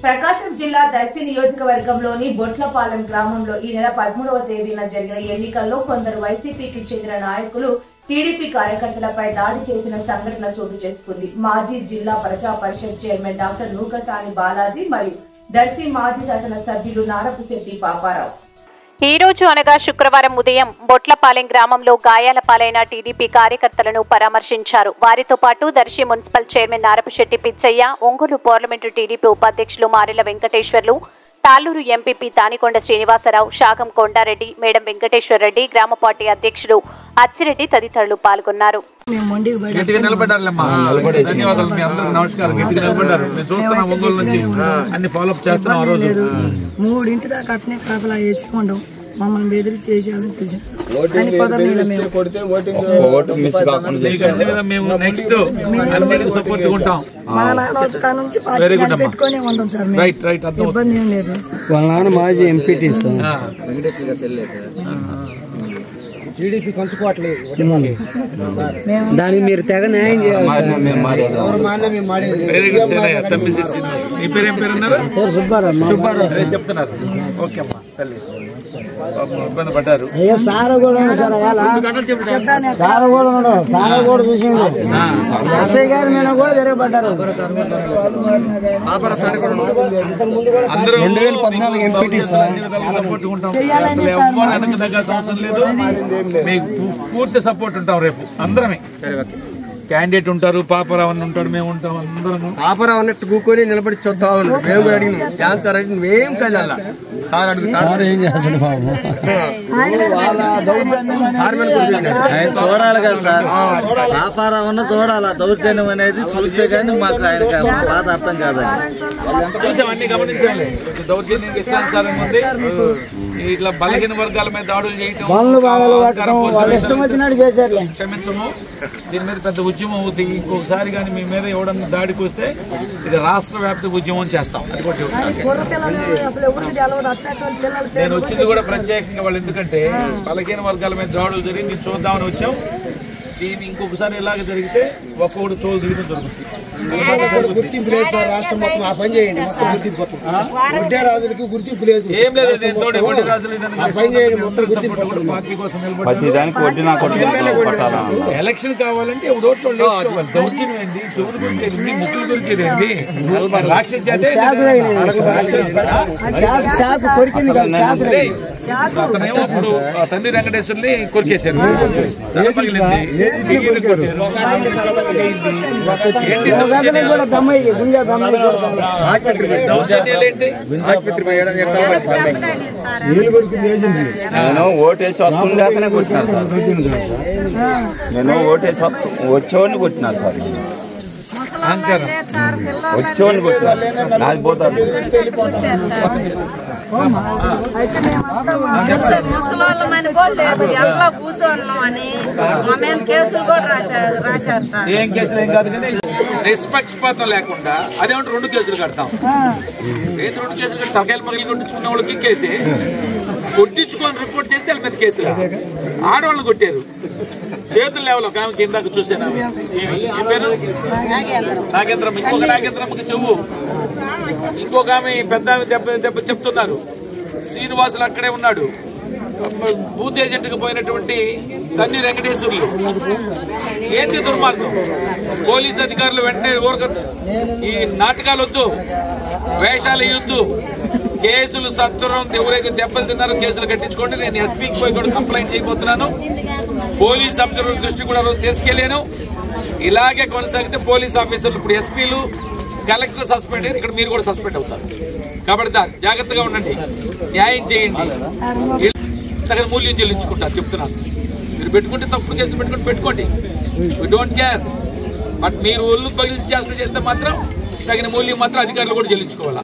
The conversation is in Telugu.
ప్రకాశం జిల్లా దర్శి నియోజకవర్గంలోని బొట్లపాలెం గ్రామంలో ఈ నెల 13వ తేదీన జరిగిన ఎన్నికల్లో కొందరు వైసీపీకి చెందిన నాయకులు టీడీపీ కార్యకర్తలపై దాడి చేసిన సంఘటన చోటు చేసుకుంది. మాజీ జిల్లా ప్రజా పరిషత్ చైర్మన్ డాక్టర్ నూకసాని బాలాజీ మరియు దర్శి మాజీ శాసన సభ్యులు నారపుశెట్టి పాపారావు ఈ రోజు అనగా శుక్రవారం ఉదయం బొట్లపాలెం గ్రామంలో గాయాల పాలైన టీడీపీ కార్యకర్తలను పరామర్శించారు. వారితో పాటు Darsi municipal chairman Narapusetti Pichaiah, Ongole parliament TDP ఉపాధ్యక్షులు మారెల వెంకటేశ్వర్లు, తాళ్లూరు ఎంపీపీ తానికొండ శ్రీనివాసరావు, శాగం కొండారెడ్డి, మేడం వెంకటేశ్వర్ రెడ్డి, గ్రామ పార్టీ అధ్యక్షులు అచ్చిరెడ్డి తదితరులు పాల్గొన్నారు. మమ్మల్ని బెదిరి చేసేయాలని చూసాం. పెట్టుకునే ఉంటాం సార్, ఇబ్బంది ఏం లేదు. వాళ్ళ నాన్న మాజీ ఎంపీటీ టీడీపీ కొంచుకోవట్లేదు. దానికి మీరు తెగ న్యాయం చేయాలి. చెప్తున్నారు. ఓకే అమ్మా తల్లి ఇబ్బంది పడ్డారు. సారా కూడా చూసిండు. ఎస్ఐ గారి మీద కూడా తిరగబడ్డారు. 2014 ఎంపీటీ సపోర్ట్ ఉంటాం. అవసరం లేదు, మీకు పూర్తి సపోర్ట్ ఉంటాం. రేపు అందరమే క్యాండిడేట్ ఉంటారు, పాపరావు అని ఉంటాడు, మేము ఉంటాం. అందరం పాపరావు అన్నట్టు కూకొని నిలబడి చూస్తా ఉన్నాం. మేము కూడా అడిగినాం మేం కదల్లా సార్ అడుగుతారు ఏం చేస్తాడు బాబు. చూడాలి కదా సార్, వ్యాపారం చూడాలి. దౌర్జన్యం అనేది చూస్తే కానీ మాకు ఆయన బాధ అర్థం కాదండి. చూసాం, అన్ని గమనించాలి. దౌర్జన్యం ఇష్టానుసారం ఉంది. ఇట్లా బలహీన వర్గాల మీద దాడులు చేయటం, క్షమించము. దీని మీద పెద్ద ఉద్యమం అవుతుంది. ఇంకొకసారి కానీ మీ మీద ఎవడన్నా దాడికి వస్తే ఇది రాష్ట్ర వ్యాప్త ఉద్యమం చేస్తాం. అది కూడా నేను వచ్చింది కూడా ప్రత్యేకంగా వాళ్ళు, ఎందుకంటే బలహీన వర్గాల మీద దాడులు జరిగింది చూద్దామని వచ్చాం. దీన్ని ఇంకొకసారి ఇలాగ జరిగితే ఒక్కొక్కటి తోలు దిగడం జరుగుతుంది. గుర్తింపు లేదు సార్, రాష్ట్రం మొత్తం ఆ పని చేయండి. మొత్తం గుర్తింపు వడ్డే రాజులకి గుర్తింపు లేదు. ఏం లేదు, వడ్డే రాజులు పని చేయండి. మొత్తం గుర్తింపు పార్టీ కోసం ఎలక్షన్ కావాలంటే ఓట్లు దౌర్జన్యం ఏంది, చెవులు దొరికేది, ముక్కులు దొరికేది, రాక్షస జాతి అతనేమో ఇప్పుడు తండ్రి వెంకటేశ్వర్ని కొరికేశారు. నేను ఓటేసి వస్తుందాకనే కొట్టినాను సార్. నేను ఓటేసి వచ్చేవాడిని కొట్టినాను సార్. వచ్చేవాడిని కొట్టినాను. నాది పోతాను. ముసలోళ్ళమని కూడా లేదు, ఎంతో కూర్చోన్నాం అని మా మీద కేసులు కూడా రాశారు సార్. ఏం కేసులు ఏం కాదు కానీ నిష్పక్షపాతం లేకుండా అదేమంటే 2 కేసులు కడతాం. 2 కేసులు కట్టి తలకాయలు పగిలి కొట్టించుకున్న వాళ్ళకి కేసి, కొట్టించుకొని రిపోర్ట్ చేస్తే వాళ్ళ మీద కేసులు. ఆడవాళ్ళు కొట్టారు, చేతులు లేవలో ఆమె కిందాక చూసాను. పేరు నాగేంద్రమ్మ. ఇంకొక నాగేంద్రమ్మకి చెవు, ఇంకొక ఆమె పెద్ద దెబ్బ చెప్తున్నారు. శ్రీనివాసులు అక్కడే ఉన్నాడు. బూత్ ఏజెంట్ కు పోయినటువంటి తన్ని వెంకటేశ్వర్లు. ఏంటి దుర్మార్గం? పోలీసు అధికారులు వెంటనే ఈ నాటకాలు వద్దు, వేషాలు వేయొద్దు. కేసులు సత్వరం, ఎవరైతే దెబ్బలు తిన్నారో కేసులు కట్టించుకోండి. నేను ఎస్పీకి పోయి కూడా కంప్లైంట్ చేయబోతున్నాను. పోలీస్ అబ్జర్వర్ దృష్టి కూడా తీసుకెళ్లాను. ఇలాగే కొనసాగితే పోలీస్ ఆఫీసర్లు, ఇప్పుడు ఎస్పీలు, కలెక్టర్ సస్పెండ్ అయ్యారు. ఇక్కడ మీరు కూడా సస్పెండ్ అవుతారు. కాబట్టి జాగ్రత్తగా ఉండండి, న్యాయం చేయండి. తగిన మూల్యం చెల్లించుకుంటారు చెప్తున్నాను. మీరు పెట్టుకుంటే తప్పుడు కేసులు పెట్టుకోండి. We don't care. బట్ మీరు ఒళ్ళు పగిలించి చేస్తే మాత్రం తగిన మూల్యం మాత్రం అధికారులు కూడా చెల్లించుకోవాలి.